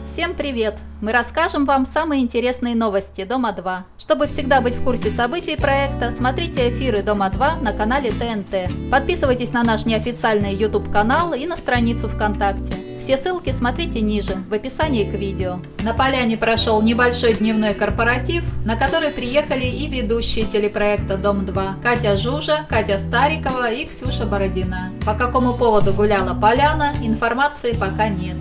Всем привет! Мы расскажем вам самые интересные новости Дома 2. Чтобы всегда быть в курсе событий проекта, смотрите эфиры Дома 2 на канале ТНТ. Подписывайтесь на наш неофициальный YouTube канал и на страницу ВКонтакте. Все ссылки смотрите ниже, в описании к видео. На поляне прошел небольшой дневной корпоратив, на который приехали и ведущие телепроекта Дом 2 Катя Жужа, Катя Старикова и Ксюша Бородина. По какому поводу гуляла поляна, информации пока нет.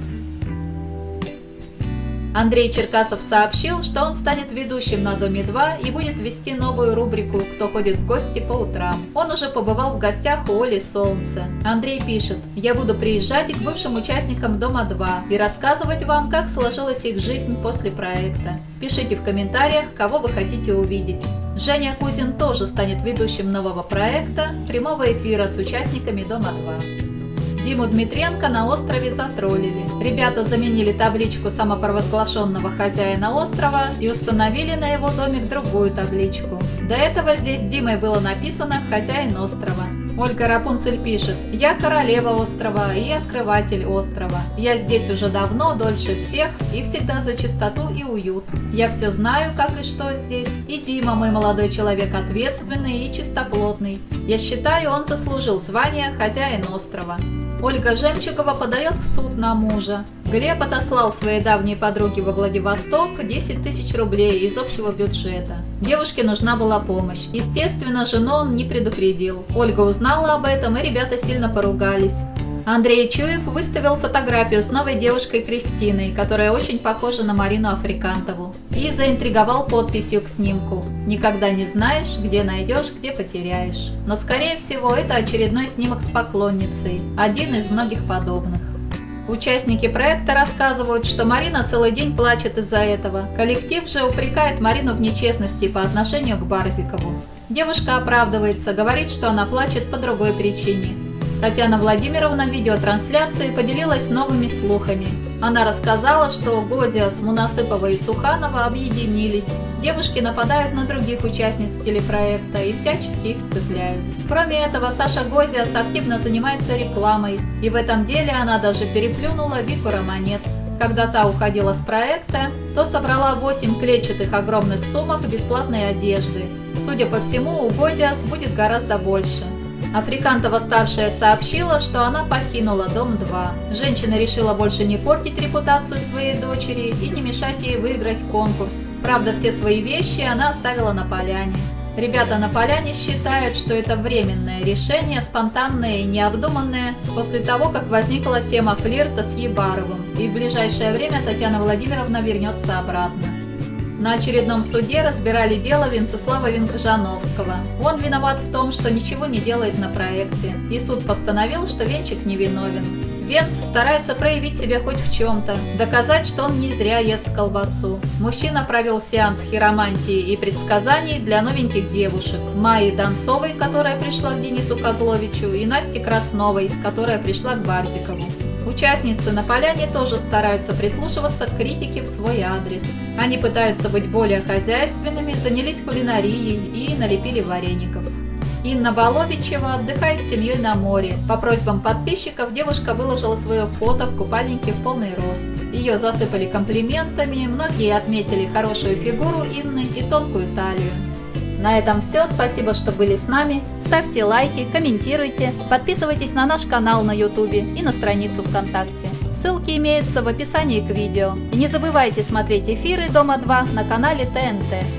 Андрей Черкасов сообщил, что он станет ведущим на Доме 2 и будет вести новую рубрику «Кто ходит в гости по утрам». Он уже побывал в гостях у Оли Солнце. Андрей пишет: «Я буду приезжать к бывшим участникам Дома 2 и рассказывать вам, как сложилась их жизнь после проекта. Пишите в комментариях, кого вы хотите увидеть». Женя Кузин тоже станет ведущим нового проекта прямого эфира с участниками Дома 2. Диму Дмитренко на острове затроллили. Ребята заменили табличку самопровозглашенного хозяина острова и установили на его домик другую табличку. До этого здесь Димой было написано «Хозяин острова». Ольга Рапунцель пишет: «Я королева острова и открыватель острова. Я здесь уже давно, дольше всех и всегда за чистоту и уют. Я все знаю, как и что здесь. И Дима, мой молодой человек, ответственный и чистоплотный. Я считаю, он заслужил звание хозяин острова». Ольга Жемчугова подает в суд на мужа. Глеб отослал своей давней подруге во Владивосток 10 тысяч рублей из общего бюджета. Девушке нужна была помощь. Естественно, жену он не предупредил. Ольга узнала об этом, и ребята сильно поругались. Андрей Чуев выставил фотографию с новой девушкой Кристиной, которая очень похожа на Марину Африкантову, и заинтриговал подписью к снимку: «Никогда не знаешь, где найдешь, где потеряешь». Но скорее всего это очередной снимок с поклонницей, один из многих подобных. Участники проекта рассказывают, что Марина целый день плачет из-за этого. Коллектив же упрекает Марину в нечестности по отношению к Барзикову. Девушка оправдывается, говорит, что она плачет по другой причине. Татьяна Владимировна в видеотрансляции поделилась новыми слухами. Она рассказала, что Гозиас, Мунасыпова и Суханова объединились. Девушки нападают на других участниц телепроекта и всячески их цепляют. Кроме этого, Саша Гозиас активно занимается рекламой, и в этом деле она даже переплюнула Вику Романец. Когда та уходила с проекта, то собрала 8 клетчатых огромных сумок бесплатной одежды. Судя по всему, у Гозиас будет гораздо больше. Африкантова-старшая сообщила, что она покинула Дом 2. Женщина решила больше не портить репутацию своей дочери и не мешать ей выиграть конкурс. Правда, все свои вещи она оставила на поляне. Ребята на поляне считают, что это временное решение, спонтанное и необдуманное, после того, как возникла тема флирта с Ебаровым, и в ближайшее время Татьяна Владимировна вернется обратно. На очередном суде разбирали дело Венцеслава Венгржановского. Он виноват в том, что ничего не делает на проекте, и суд постановил, что Венчик невиновен. Венц старается проявить себя хоть в чем-то, доказать, что он не зря ест колбасу. Мужчина провел сеанс хиромантии и предсказаний для новеньких девушек: Майи Донцовой, которая пришла к Денису Козловичу, и Насти Красновой, которая пришла к Барзикову. Участницы на поляне тоже стараются прислушиваться к критике в свой адрес. Они пытаются быть более хозяйственными, занялись кулинарией и налепили вареников. Инна Воловичева отдыхает с семьей на море. По просьбам подписчиков девушка выложила свое фото в купальнике в полный рост. Ее засыпали комплиментами, многие отметили хорошую фигуру Инны и тонкую талию. На этом все, спасибо, что были с нами. Ставьте лайки, комментируйте, подписывайтесь на наш канал на YouTube и на страницу ВКонтакте. Ссылки имеются в описании к видео. И не забывайте смотреть эфиры Дома 2 на канале ТНТ.